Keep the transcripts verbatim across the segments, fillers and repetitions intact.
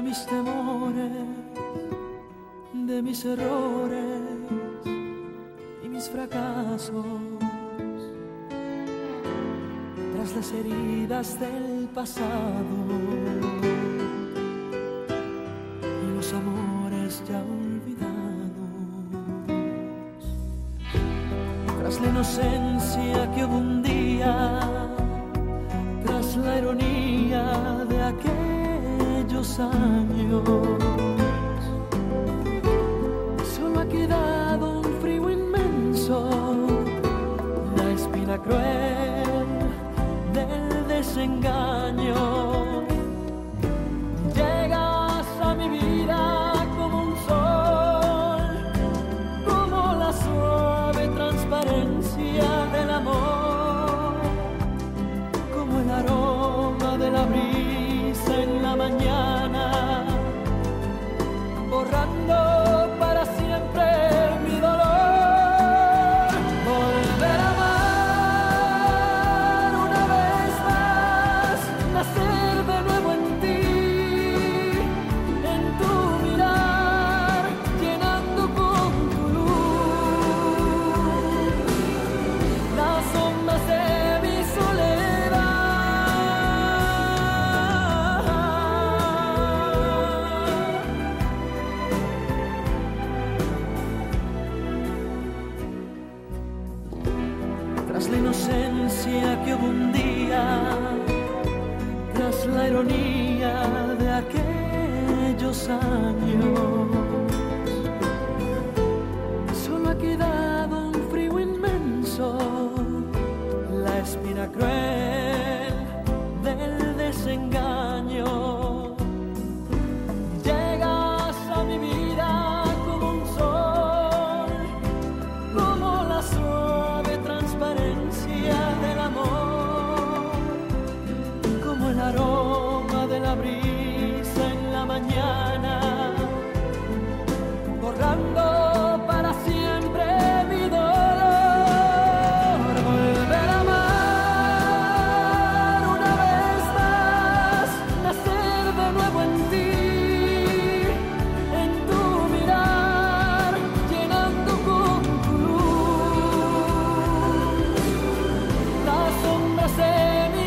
mis temores, de mis errores y mis fracasos, tras las heridas del pasado y los amores ya olvidados, tras la inocencia que hubo un día, tras la ironía de aquellos años, solo ha quedado un frío inmenso, la espina cruel del desengaño. Llegas a mi vida como un sol, como la suave transparencia del amor, como el aroma de la brisa en la mañana, borrando para siempre mi dolor. Volver a amar una vez más, nacer de nuevo en ti, en tu mirar, llenando con tu luz las sombras de mi tras la inocencia que hubo un día, tras la ironía de aquellos años, solo ha quedado un frío inmenso, la espina cruel del desengaño. Llegas a mi vida como un sol, como la suave transparencia del amor, como el aroma de la brisa en la mañana, borrando para siempre mi dolor. Volver a amar una vez más, nacer de nuevo en ti, en tu mirar, llenando con tu luz las sombras de mi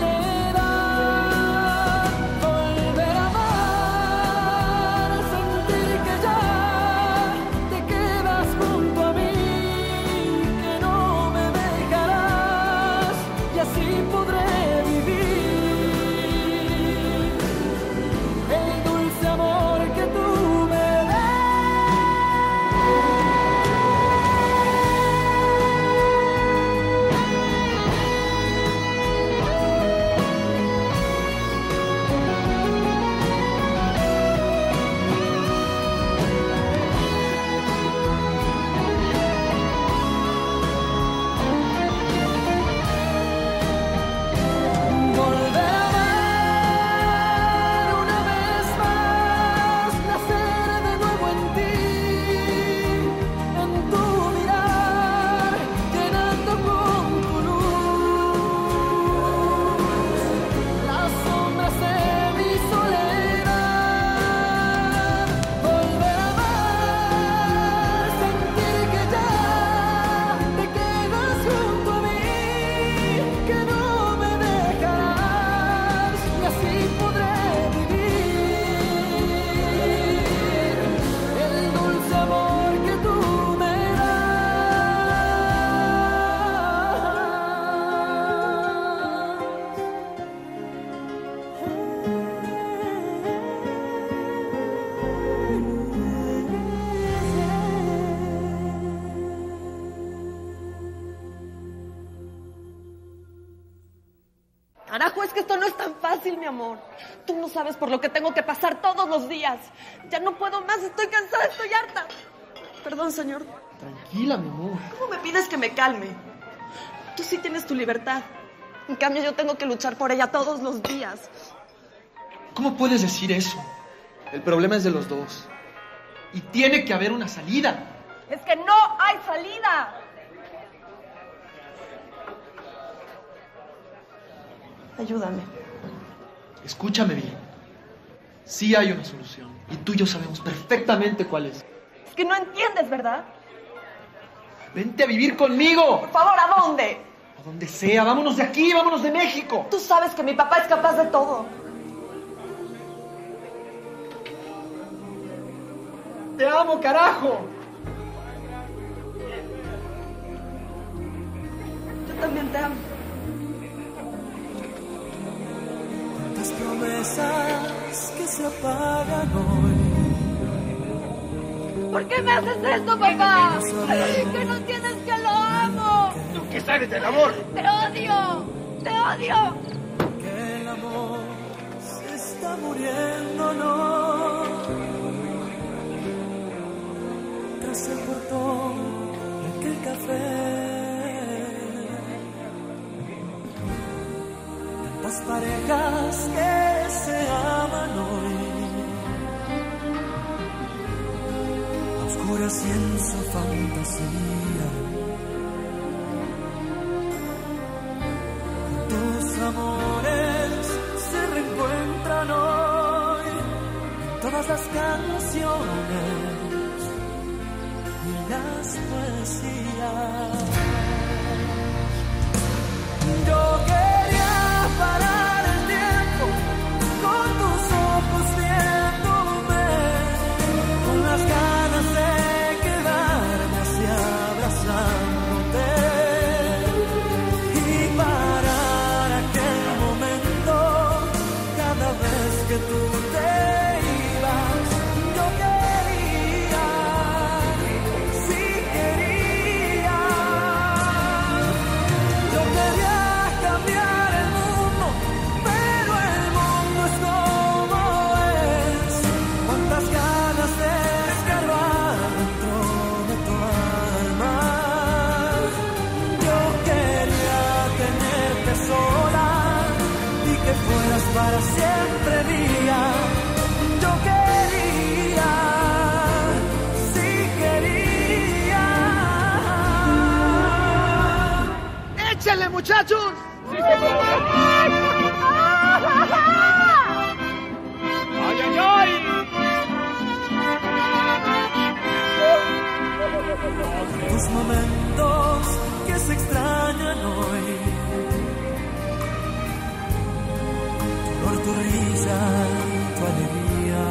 soledad. Volver a amar, sentir que ya te quedas junto a mí, que no me dejarás, y así podré vivir el dulce amor que tú me volver a amar una vez más, nacer de nuevo en ti, en tu mirar, llenando con tu luz las sombras de mi soledad. Volver a amar, sentir que ya te quedas junto a mí, que no me dejarás, y así podré vivir el dulce amor que tú me Carajo, es que esto no es tan fácil, mi amor. Tú no sabes por lo que tengo que pasar todos los días. Ya no puedo más, estoy cansada, estoy harta. Perdón, señor. Tranquila, mi amor. ¿Cómo me pides que me calme? Tú sí tienes tu libertad. En cambio, yo tengo que luchar por ella todos los días. ¿Cómo puedes decir eso? El problema es de los dos. Y tiene que haber una salida. Es que no hay salida. Ayúdame. Escúchame bien. Sí hay una solución. Y tú y yo sabemos perfectamente cuál es. Es que no entiendes, ¿verdad? Vente a vivir conmigo. Por favor, ¿a dónde? A donde sea. Vámonos de aquí, vámonos de México. Tú sabes que mi papá es capaz de todo. Te amo, carajo. Yo también te amo. Tantas promesas que se apagan hoy. ¿Por qué me haces esto, papá? Que no entiendes que lo amo. ¿Tú qué sabes del amor? Te odio. Te odio. Que el amor se está muriendo, no. Tras el portón de aquel café. Tantas parejas que se aman hoy. Oscuras y en su fantasía. Tus amores se reencuentran hoy en todas las canciones y las poesías. Yo quería parar el tiempo con tus ojos viéndome, con las ganas de quedarme así abrazándote y parar aquel momento cada vez que tú te ibas. Yo quería, sí quería, yo quería cambiar el mundo, pero el mundo es como es. Cuántas ganas de escarbar dentro de tu alma. Yo quería tenerte sola y que fueras para siempre mía. Yo quería, sí quería. ¡Échale, muchachos! ¡Ay, ay, ay! Tus momentos que se extrañan hoy. Tu dolor, tu risa, tu alegría.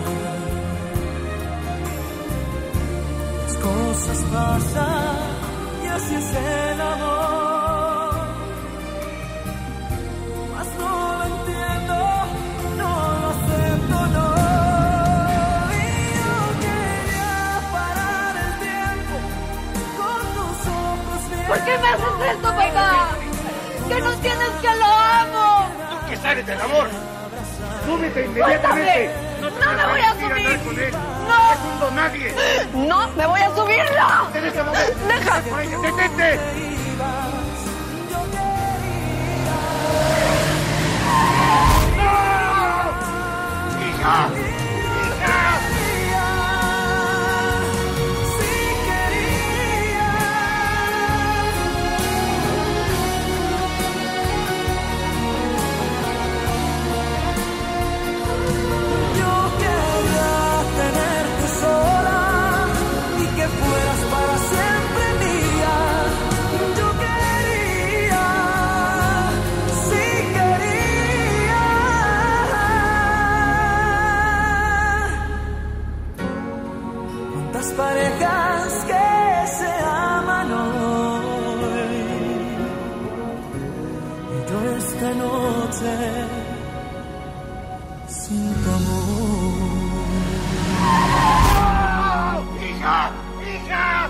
Las cosas pasan y así es el amor. Mas no lo entiendo, no lo acepto, no. Y yo quería parar el tiempo con tus ojos bien. ¿Por qué me haces esto, papá? Que no entiendes que lo amo. ¿Tú qué sabes del amor? ¡Súbete ¡Suéltame! inmediatamente! ¡No te me vas a voy a permitir subir! andar con él. ¡No! ¡Es un don nadie! No, me voy a subir, no. ¡En ese momento! Deja. ¡Detente! ¡No! ¡Hija! ¡Hija! Yo quería tenerte sola y que fueras para siempre mía. Yo quería, sí quería. Cuántas parejas que se aman hoy. Y yo esta noche sin tu amor. ¡Hija! ¡Hija!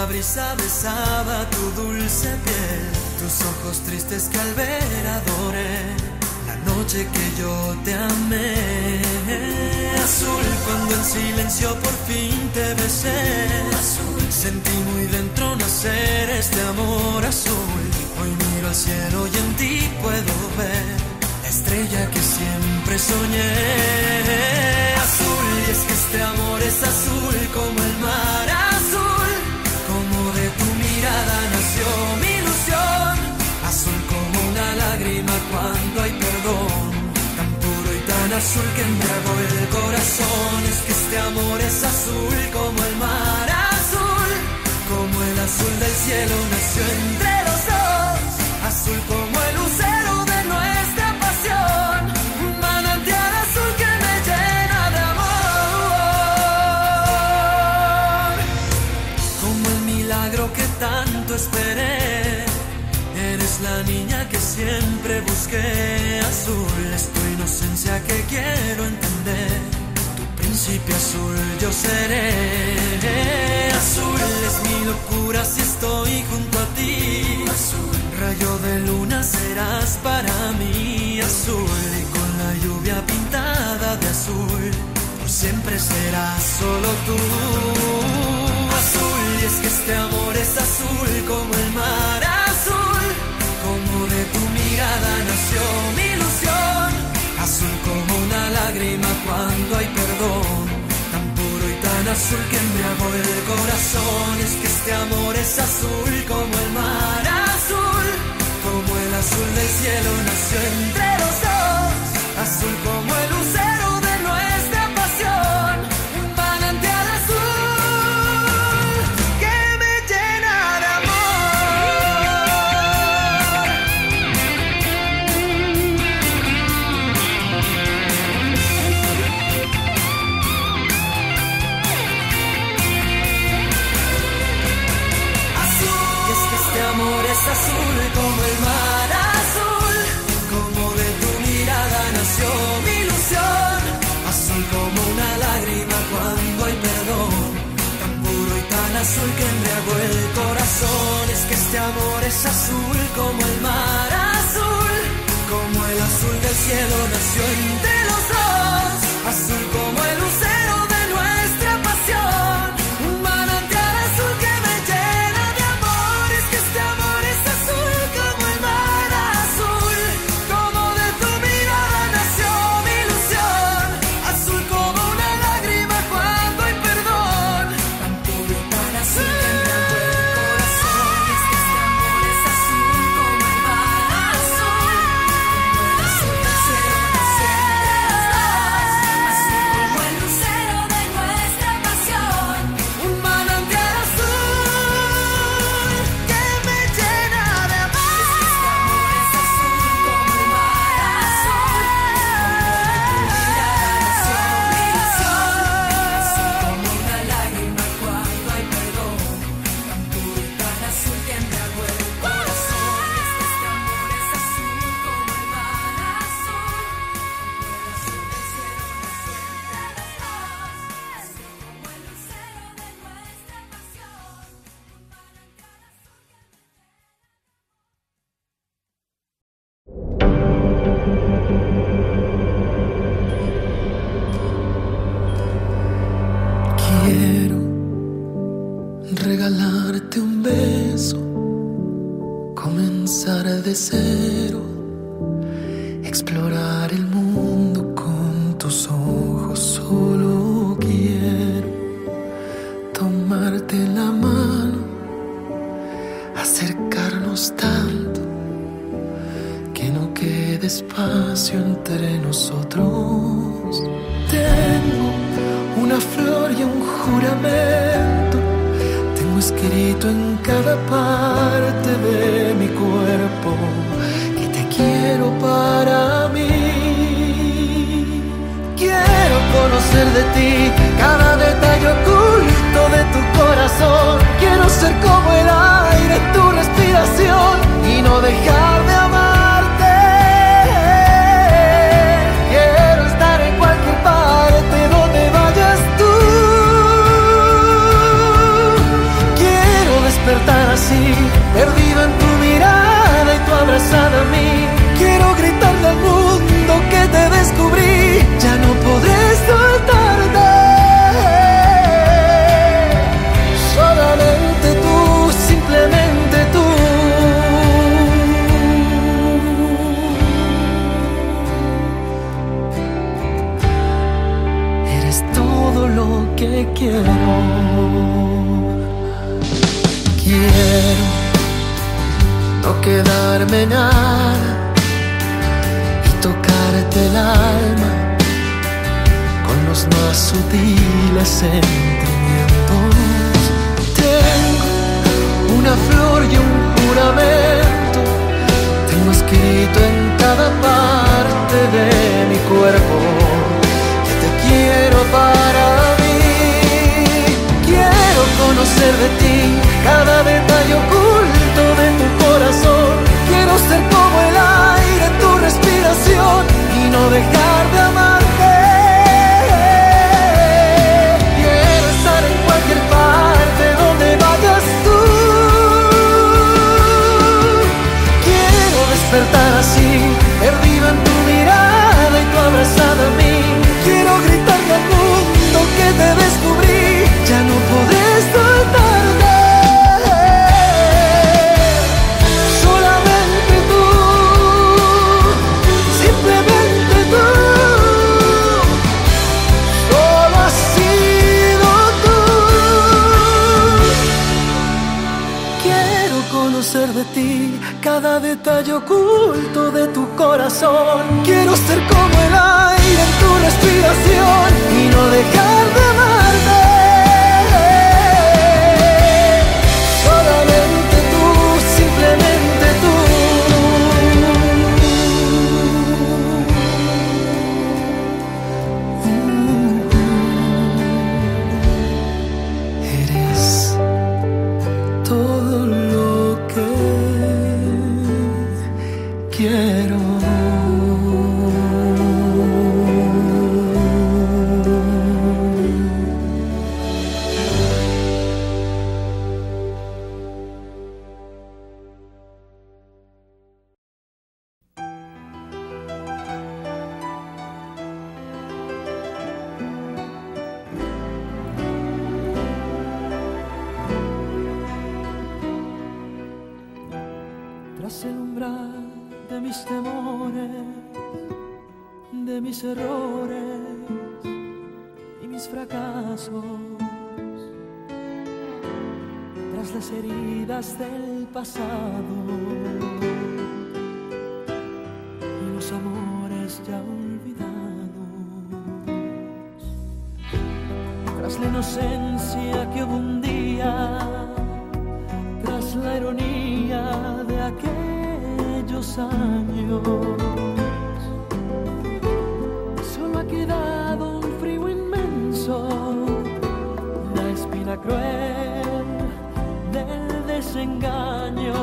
brisa besaba tu dulce piel, tus ojos tristes que al ver adoré, la noche que yo te amé. Azul, cuando en silencio por fin te besé, azul, sentí muy dentro nacer este amor azul. Hoy miro al cielo y en ti puedo ver la estrella que siempre soñé. Azul, y es que este amor es azul como el mar azul, como de tu mirada nació mi ilusión. Azul como una lágrima cuando hay perdón, tan puro y tan azul que embriagó el corazón. Es que este amor es azul como el mar azul, como el azul del cielo nació entre los dos. Azul como el lucero de nuestra pasión, un manantial azul que me llena de amor. Como el milagro que tanto esperé, eres la niña que siempre busqué. Azul es tu inocencia que quiero entender, tu príncipe azul yo seré. Azul es mi locura si estoy junto a ti, azul, rayo de luna serás para mí. Azul, y con la lluvia pintada de azul, por siempre serás solo tú. Azul, y es que este amor es azul como el mar azul, como de tu mirada nació mi ilusión. Azul como una lágrima cuando hay perdón, tan puro y tan azul que embriagó el corazón. Es que este amor es azul como el mar azul, como el azul del cielo nació entre los dos. Azul como el lucero de nuestra pasión, un manantial azul que me llena de azul como el mar azul, como de tu mirada nació mi ilusión. Azul como una lágrima cuando hay perdón, tan puro y tan azul que embriagó el corazón. Es que este amor es azul como el mar azul, como el azul del cielo nació entre los dos. Azul como el lucero de nuestra pasión, un manantial azul que me llena de amor. Es que este amor es azul como el mar azul, como de tu mirada nació mi ilusión. Azul como una lágrima cuando hay perdón, tan puro y tan azul que embriagó el corazón. Es que este amor es azul como el mar azul, como el azul del cielo nació entre los dos. Azul como el lucero de nuestra pasión, un manantial azul que me llena de amor. Es que este amor es azul como el mar azul, como de tu mirada nació mi ilusión. Azul como una lágrima cuando hay perdón, tan puro y tan azul que embriagó el corazón. Es que este amor es azul como el mar azul, como el azul del cielo nació entre los dos. Azul como el lucero de nuestra pasión, un manantial Quiero regalarte un beso, comenzar de cero, explorar el mundo con tus ojos. Solo quiero tomarte la mano, acercarnos tanto que no quede espacio entre nosotros. Tengo una flor y un juramento, tengo escrito en cada parte de mi cuerpo que te quiero para mí. Quiero conocer de ti cada detalle oculto de tu corazón. Quiero ser como el aire en tu respiración y no dejar de amarte. Quiero estar en cualquier parte donde vayas tú. Quiero así, perdido en tu mirada y tu abrazada a mí. Quiero gritarle al mundo que te descubrí, ya no podré soltarte. Solamente tú, simplemente tú. Eres todo lo que quiero. Quiero no quedarme nada y tocarte el alma con los más sutiles sentimientos. Tengo una flor y un juramento, tengo escrito en cada parte de mi cuerpo que te quiero para mí. Quiero conocer de ti cada detalle oculto de tu corazón. Quiero ser como el aire en tu respiración y no dejar de amarte. Quiero estar en cualquier parte donde vayas tú. Quiero despertar así, perdido en tu mirada y tu abrazada a mí. Quiero gritarle al mundo que te descubrí, ya no podré soltarte. Solamente tú, simplemente tú. Solo has sido tú. Quiero conocer de ti cada detalle oculto de tu corazón. Quiero ser como el aire en tu respiración y no dejar de amarte. Solamente tú, simplemente tú. Eres todo lo que quiero. Tras el umbral de mis temores, de mis errores y mis fracasos, tras las heridas del pasado y los amores ya olvidados, tras la inocencia que hubo un día, tras la ironía de aquellos años, solo ha quedado un frío inmenso, la espina cruel del desengaño.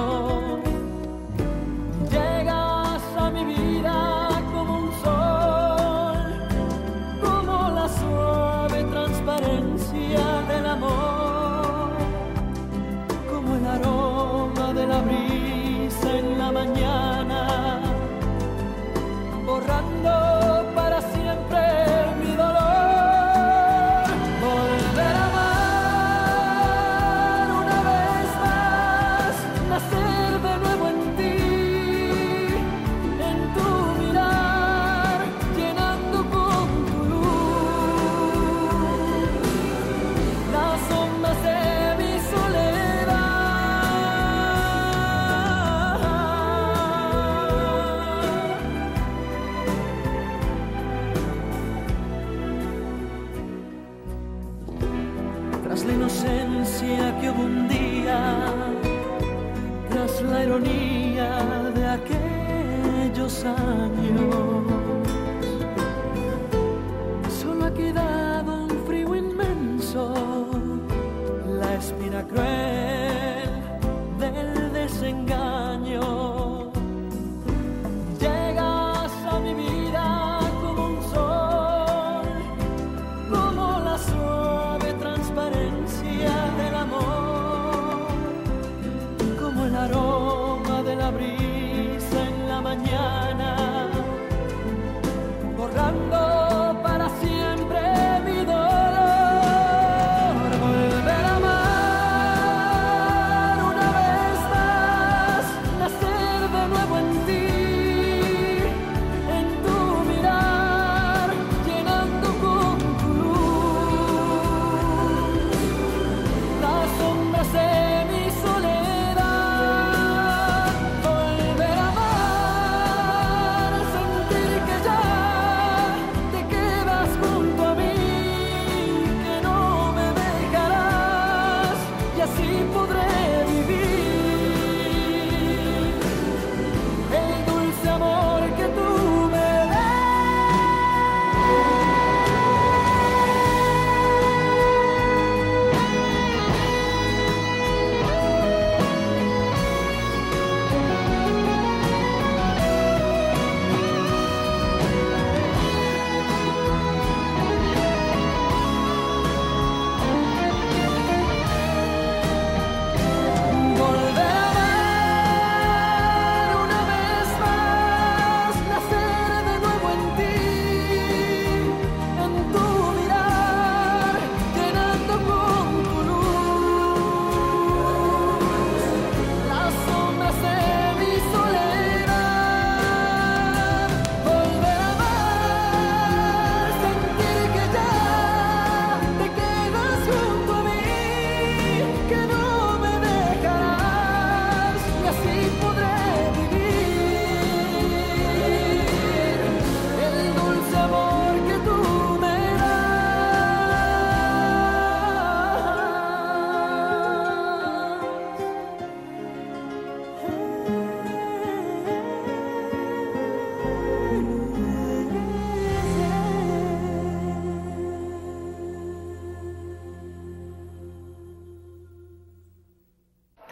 Llegas a mi vida como un sol, como la suave transparencia del amor, como el aroma de la brisa en la mañana, borrando para siempre mi dolor. Volver a amar una vez más, nacer de nuevo en ti, en tu mirar, llenando con tu luz las sombras de mi tras la inocencia que hubo un día, tras la ironía de aquellos años, solo ha quedado un frío inmenso, la espina cruel del desengaño. Llegas a mi vida como un sol, como la suave transparencia del amor,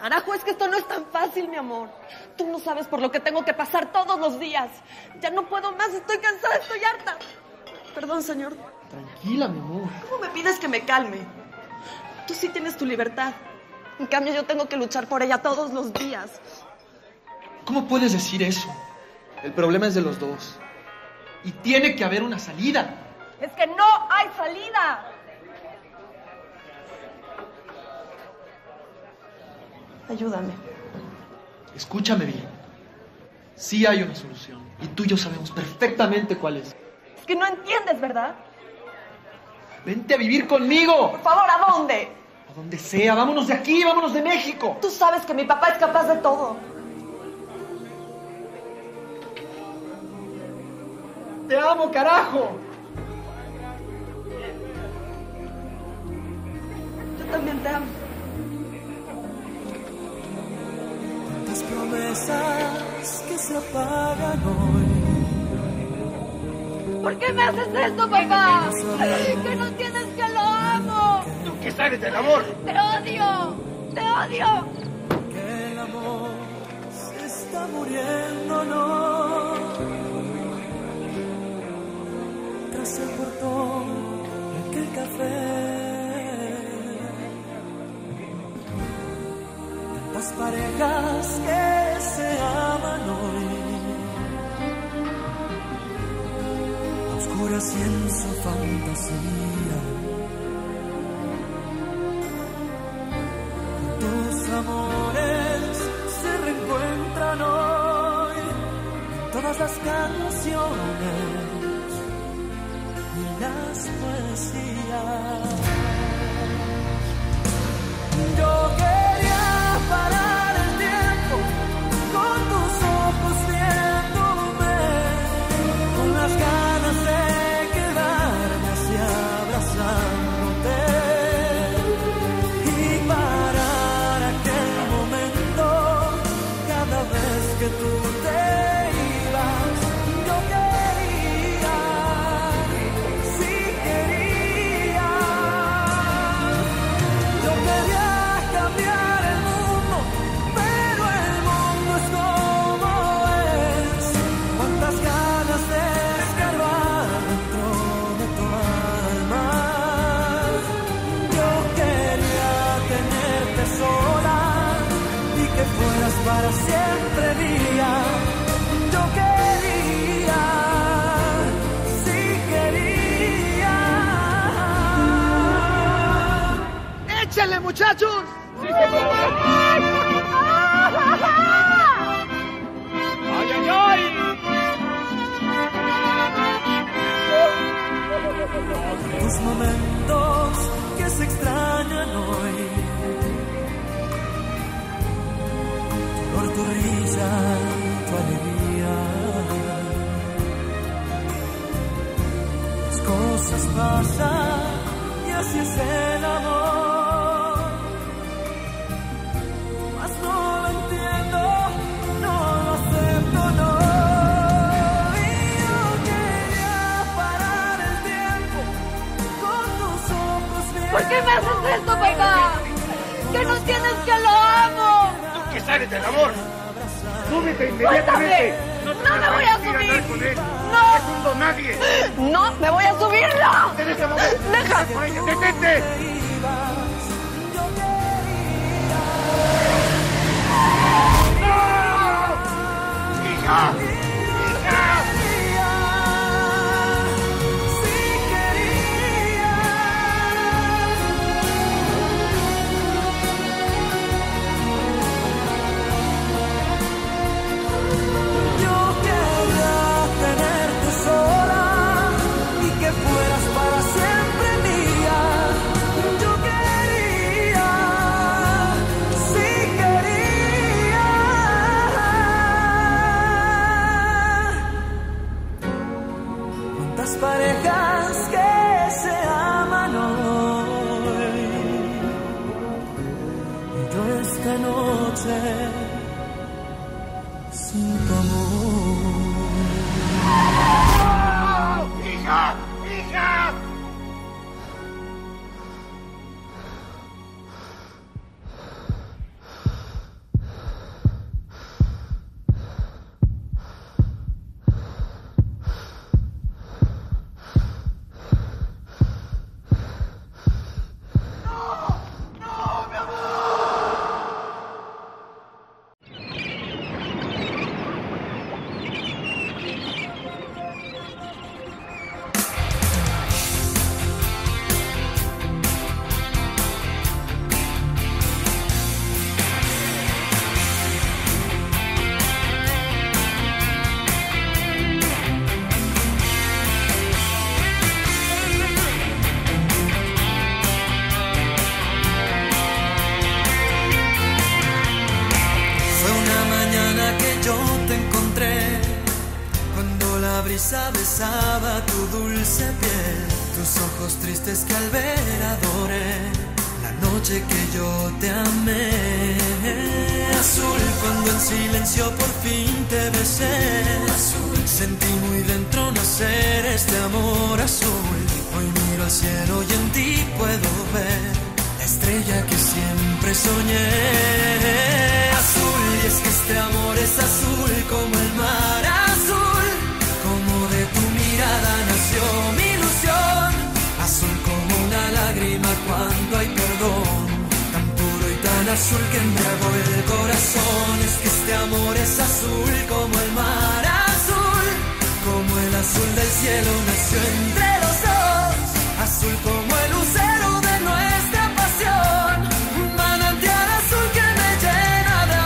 Carajo, es que esto no es tan fácil, mi amor. Tú no sabes por lo que tengo que pasar todos los días. Ya no puedo más, estoy cansada, estoy harta. Perdón, señor. Tranquila, mi amor. ¿Cómo me pides que me calme? Tú sí tienes tu libertad. En cambio, yo tengo que luchar por ella todos los días. ¿Cómo puedes decir eso? El problema es de los dos. Y tiene que haber una salida. Es que no hay salida. Ayúdame. Escúchame bien. Sí hay una solución. Y tú y yo sabemos perfectamente cuál es. Es que no entiendes, ¿verdad? Vente a vivir conmigo. Por favor, ¿a dónde? A donde sea. Vámonos de aquí, vámonos de México. Tú sabes que mi papá es capaz de todo. Te amo, carajo. Yo también te amo. Tantas promesas que se apagan hoy. ¿Por qué me haces esto, papá? Que no entiendes que lo amo. ¿Tú qué sabes del amor? Te odio. Te odio. Que el amor se está muriendo, no. Tras el portón de aquel café, tantas parejas que se aman hoy, a oscuras y en su fantasía. Tus amores se reencuentran hoy en todas las canciones y las poesías. Yo quería parar el tiempo con tus ojos viéndome, con las ganas de quedarme así abrazándote y parar aquel momento cada vez que tú te ibas. Yo quería, sí quería, yo quería cambiar el mundo, pero el mundo es como es. Cuántas ganas de escarbar dentro de tu alma. Yo quería tenerte sola y que fueras para siempre mía. Yo quería, sí quería. ¡Échale, muchachos! ¡Sí se puede! ¡Ay, ay, ay! Tus momentos que se extrañan hoy, tu dolor, tu risa, tu alegría. Las cosas pasan y así es el amor. Mas no lo entiendo, no lo acepto, no. Y yo quería parar el tiempo con tus ojos bien. ¿Por qué me haces esto, papá? Que no entiendes que lo amo. ¿Tú qué sabes del amor? ¡Súbete ¡Suéltame! inmediatamente! ¡No te me vas voy a permitir subir! andar con él. ¡No! ¡Es un don nadie! No, me voy a subir, no. ¡En ese momento! Deja. ¡Por ella! ¡Detente! ¡No! ¡Hija! ¡Hija! Yo quería tenerte sola y que fueras para siempre mía. Yo quería, sí quería. Cuántas parejas que se aman hoy, y yo esta noche sin tu amor. ¡Hija! ¡Hija! brisa besaba tu dulce piel, tus ojos tristes que al ver adoré, la noche que yo te amé. Azul, cuando en silencio por fin te besé, azul, sentí muy dentro nacer este amor azul. Hoy miro al cielo y en ti puedo ver la estrella que siempre soñé. Azul, y es que este amor es azul como el mar azul, como de tu mirada nació mi ilusión. Azul como una lágrima cuando hay perdón, tan puro y tan azul que embriagó el corazón. Es que este amor es azul como el mar azul, como el azul del cielo nació entre los dos. Azul como el lucero de nuestra pasión, un manantial azul que me llena de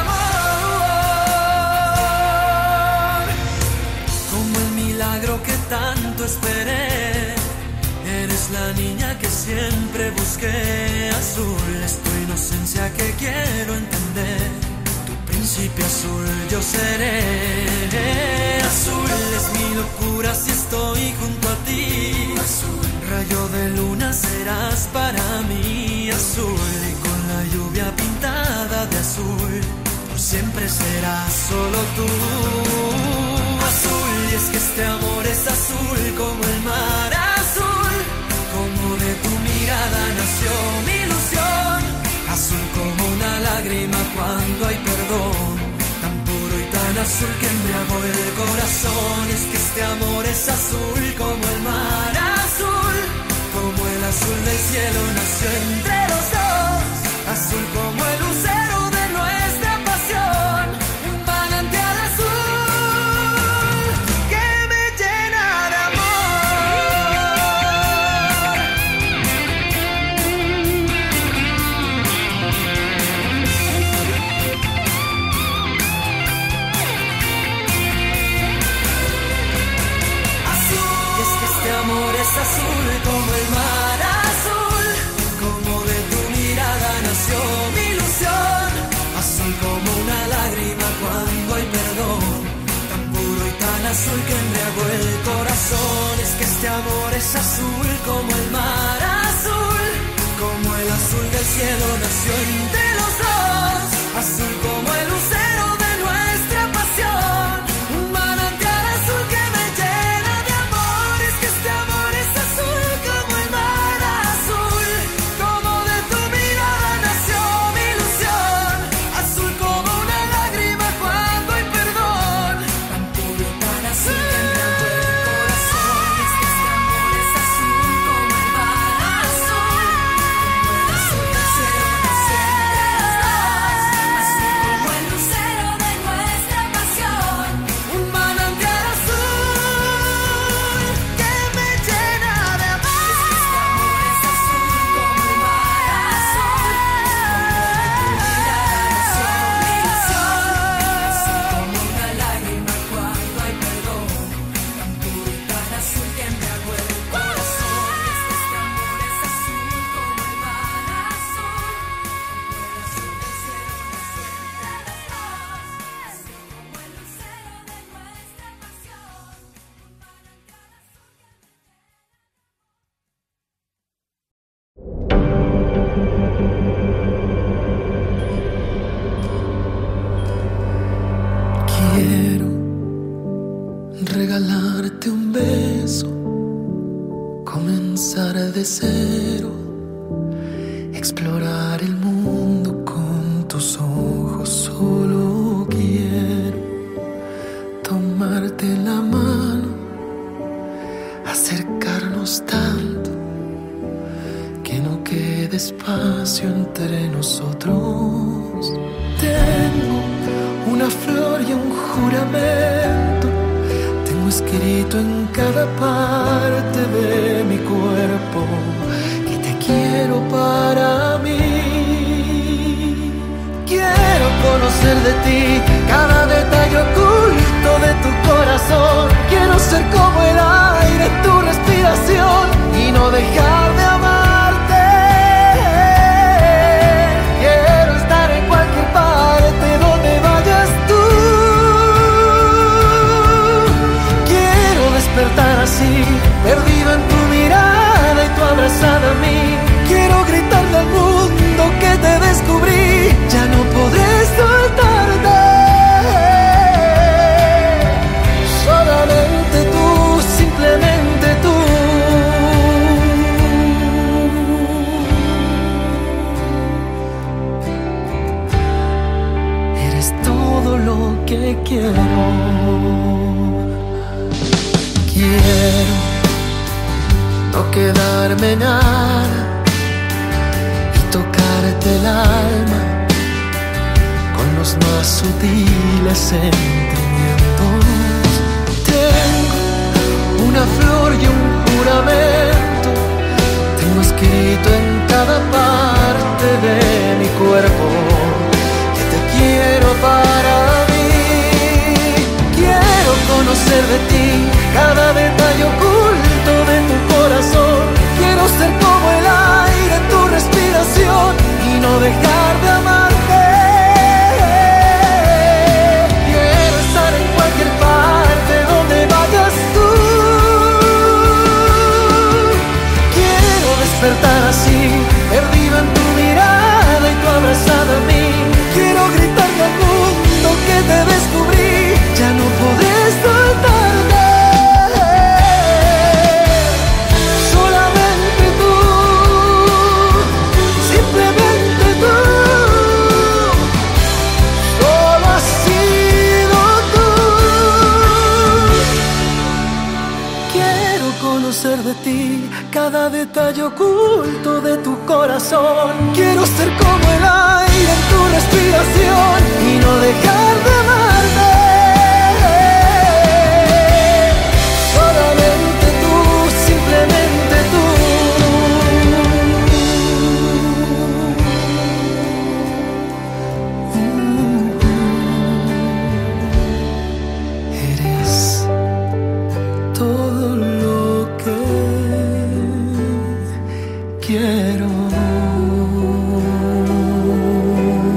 amor. Como el milagro que tanto esperé, eres la niña que siempre busqué. Azul es tu inocencia que quiero entender, tu príncipe azul yo seré. Azul es mi locura si estoy junto a ti. Azul, rayo de luna serás para mí. Azul, y con la lluvia pintada de azul, por siempre serás solo tú. Azul, y es que este amor es azul como el mar azul, como de tu mirada nació mi ilusión. Azul como una lágrima cuando hay perdón, tan puro y tan azul que embriagó el corazón. Es que este amor es azul como el mar azul, como el azul del cielo nació entre los dos. Azul como el lucero de nuestra pasión, un manantial azul que me llena de azul como el mar azul, como de tu mirada nació mi ilusión. Azul como una lágrima cuando hay perdón, tan puro y tan azul que embriagó el corazón. Es que este amor es azul como el mar azul, como el azul del cielo nació entre los dos. Azul como el lucero de nuestra pasión, un manantial azul que me llena de amor. Es que este amor es azul como el mar azul, como de tu mirada nació mi ilusión. Azul como una lágrima cuando hay perdón, tan puro y tan azul que embriagó el corazón. Es que este amor es azul como el mar azul, como el azul del cielo nació entre los dos. Azul como el lucero de nuestra pasión, un manantial azul que me llena de amor. Es que este amor es azul como el mar azul, como de tu mirada nació mi ilusión. Azul como una lágrima cuando hay perdón, tan puro y tan azul que embriagó el corazón. Es que este amor es azul como el mar azul, como el azul del cielo nació entre los dos. Azul como el lucero de nuestra pasión, un manantial Quiero regalarte un beso, comenzar de cero, explorar el mundo con tus ojos. Solo quiero tomarte la mano, acercarnos tanto que no quede espacio entre nosotros. Tengo una flor y un juramento, tengo escrito en cada parte de mi cuerpo que te quiero para mí. Quiero conocer de ti cada detalle oculto de tu corazón. Quiero ser como el aire en tu respiración y no dejar de amarte. Quiero estar en cualquier parte donde vayas tú. Quiero que quiero. Quiero no quedarme nada y tocarte el alma con los más sutiles sentimientos. Tengo una flor y un juramento, tengo escrito en cada parte de mi cuerpo que te quiero para mí. Quiero conocer de ti cada detalle oculto de tu corazón. Quiero ser como el aire en tu respiración y no dejar de amarte. Quiero estar en cualquier parte donde vayas tú. Quiero despertar así, perdido en tu mirada y tu abrazada a mí. Quiero gritarle al mundo que te descubrí, ya no podré soltarte. Solamente tú, simplemente tú, solo has sido tú. Quiero conocer de ti cada detalle oculto de tu corazón. Quiero ser como el aire en tu respiración y no dejar de amarte. Solamente tú, simplemente tú. Eres todo lo que quiero.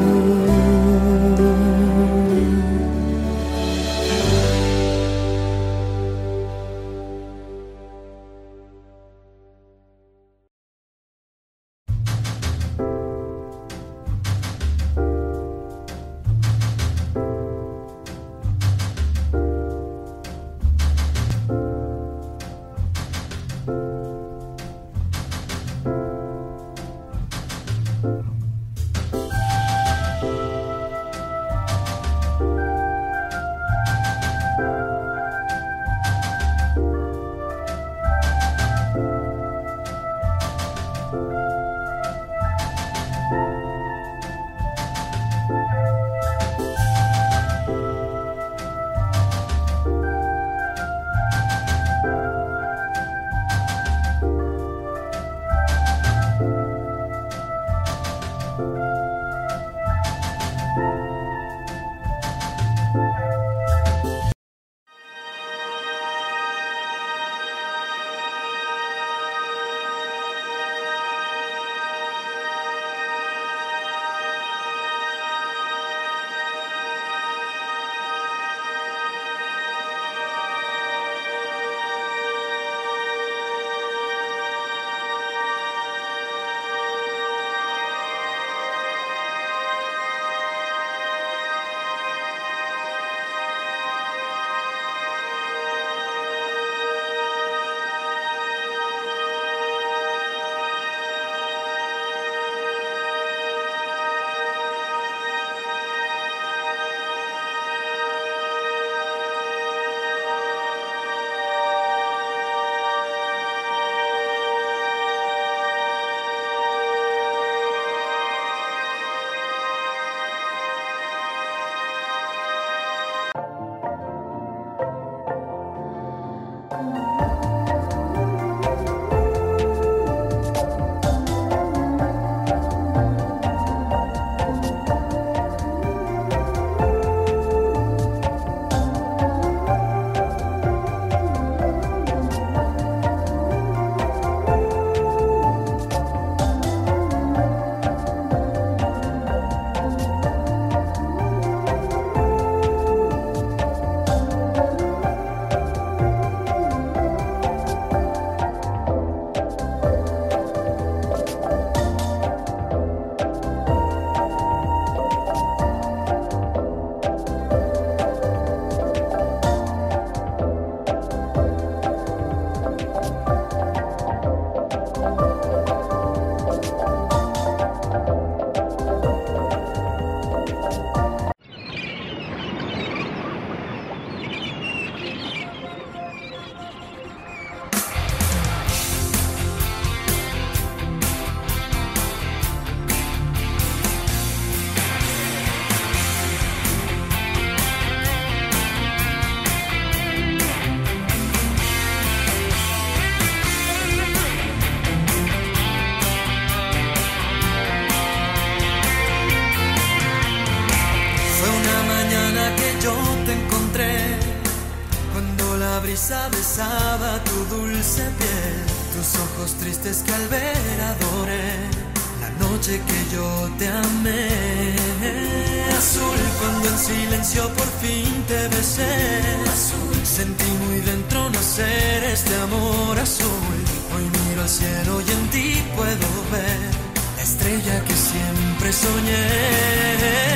brisa besaba tu dulce piel, tus ojos tristes que al ver adoré, la noche que yo te amé. Azul, cuando en silencio por fin te besé, azul, sentí muy dentro nacer este amor azul. Hoy miro al cielo y en ti puedo ver la estrella que siempre soñé.